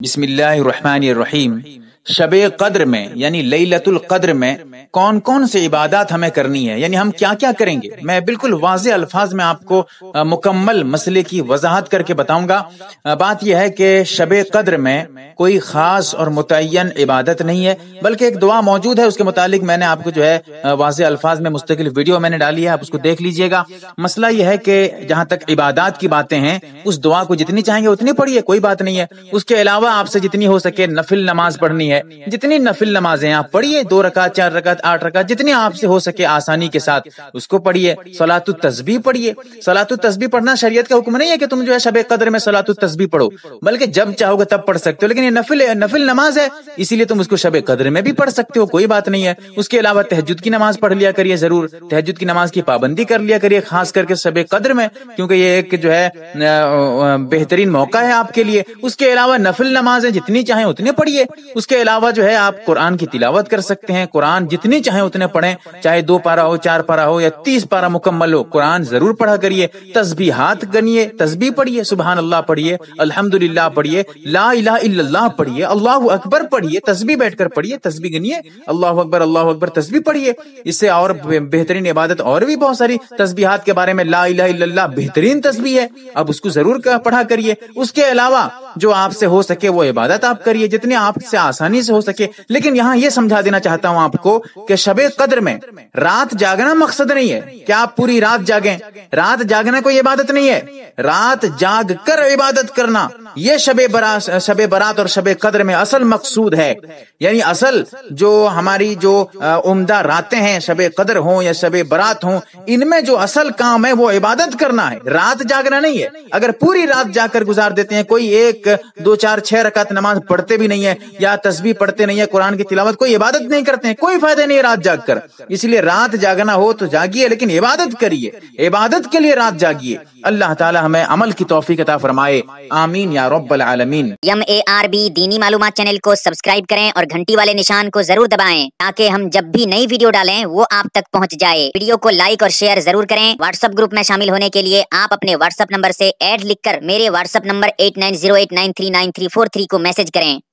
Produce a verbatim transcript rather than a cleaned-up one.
بسم اللہ الرحمن الرحیم۔ شب قدر میں یعنی لیلۃ القدر میں کون کون سے عبادات ہمیں کرنی ہے، یعنی ہم کیا کیا کریں گے، میں بالکل واضح الفاظ میں آپ کو مکمل مسئلے کی وضاحت کر کے بتاؤں گا۔ بات یہ ہے کہ شب قدر میں کوئی خاص اور متعین عبادت نہیں ہے، بلکہ ایک دعا موجود ہے، اس کے متعلق میں نے آپ کو جو ہے واضح الفاظ میں مستقل ویڈیو میں نے ڈالی ہے، آپ اس کو دیکھ لیجئے گا۔ مسئلہ یہ ہے کہ جہاں تک عبادات کی باتیں ہیں، اس دعا کو جتنی چاہیں گے اتنی پڑھیے، کوئی بات نہیں ہے۔ اس کے علاوہ آپ سے جتنی ہو سکے نفل نماز پڑھنی ہے، جتنی نفل نمازیں آپ پڑھیے، دو رکعت، چار رکعت، آٹھ رکعت، جتنی آپ سے ہو سکے آسانی کے ساتھ اس کو پڑھیے۔ صلاۃ التسبیح پڑھیے۔ صلاۃ التسبیح پڑھنا شریعت کا حکم نہیں ہے کہ تم جو ہے شب قدر میں صلاۃ التسبیح پڑھو، بلکہ جب چاہو گے تب پڑھ سکتے ہو، لیکن یہ نفل نفل نماز ہے، اسی لیے تم اس کو شب قدر میں بھی پڑھ سکتے ہو، کوئی بات نہیں ہے۔ اس کے علاوہ تہجد کی نماز پڑھ لیا کریے، ضرور تہجد کی نماز کی پابندی کر لیا کریے، خاص کر کے شب قدر میں، کیونکہ یہ ایک جو ہے بہترین موقع ہے آپ کے لیے۔ اس کے علاوہ نفل نمازیں جتنی چاہیں اتنے پڑھیے۔ اس کے علاوہ جو ہے آپ قرآن کی تلاوت کر سکتے ہیں، قرآن جتنی چاہیں اتنے پڑھیں، چاہے دو پارہ ہو، چار پارہ ہو یا تیس پارہ مکمل ہو، قرآن ضرور پڑھا کریے۔ تسبیحات گنیے، تسبیح پڑھیے، سبحان اللہ پڑھیے، الحمدللہ پڑھیے، لا الہ الا اللہ پڑھیے، اللہ اکبر پڑھیے، تسبیح بیٹھ کر پڑھیے، تسبیح گنیے، اللہ اکبر اللہ اکبر تسبیح پڑھیے۔ اس سے اور بہترین عبادت اور بھی بہت ساری تسبیحات کے بارے میں، لا الہ الا اللہ بہترین تسبیح ہے، اب اس کو ضرور پڑھا کریے۔ اس کے علاوہ جو آپ سے ہو سکے وہ عبادت آپ کریے، جتنی آپ سے آسانی سے ہو سکے۔ لیکن یہاں یہ سمجھا دینا چاہتا ہوں آپ کو کہ شب قدر میں رات جاگنا مقصد نہیں ہے کہ آپ پوری رات جاگیں، رات جاگنا کوئی عبادت نہیں ہے، رات جاگ کر عبادت کرنا یہ شب برات شب برات اور شب قدر میں اصل مقصود ہے۔ یعنی اصل جو ہماری جو عمدہ راتیں ہیں، شب قدر ہوں یا شب برات ہوں، ان میں جو اصل کام ہے وہ عبادت کرنا ہے، رات جاگنا نہیں ہے۔ اگر پوری رات جا کر گزار دیتے ہیں، کوئی ایک دو چار چھ رکعت نماز پڑھتے بھی نہیں ہے یا تسبیح پڑھتے نہیں ہے، قرآن کی تلاوت کوئی عبادت نہیں کرتے ہیں، کوئی فائدہ نہیں ہے رات جاگ کر۔ اس لیے رات جاگنا ہو تو جاگیے، لیکن عبادت کریے، عبادت کے لیے رات جاگیے۔ اللہ تعالی ہمیں عمل کی توفیق عطا فرمائے، آمین یا رب العالمین۔ یم اے آر بی دینی معلومات چینل کو سبسکرائب کریں اور گھنٹی والے نشان کو ضرور دبائیں تاکہ ہم جب بھی نئی ویڈیو ڈالیں وہ آپ تک پہنچ جائے۔ ویڈیو کو لائک اور شیئر ضرور کریں۔ واٹس ایپ گروپ میں شامل ہونے کے لیے آپ اپنے واٹس ایپ نمبر سے ایڈ لکھ کر میرے WhatsApp number eight nine zero eight nine three nine three four three کو میسج کریں۔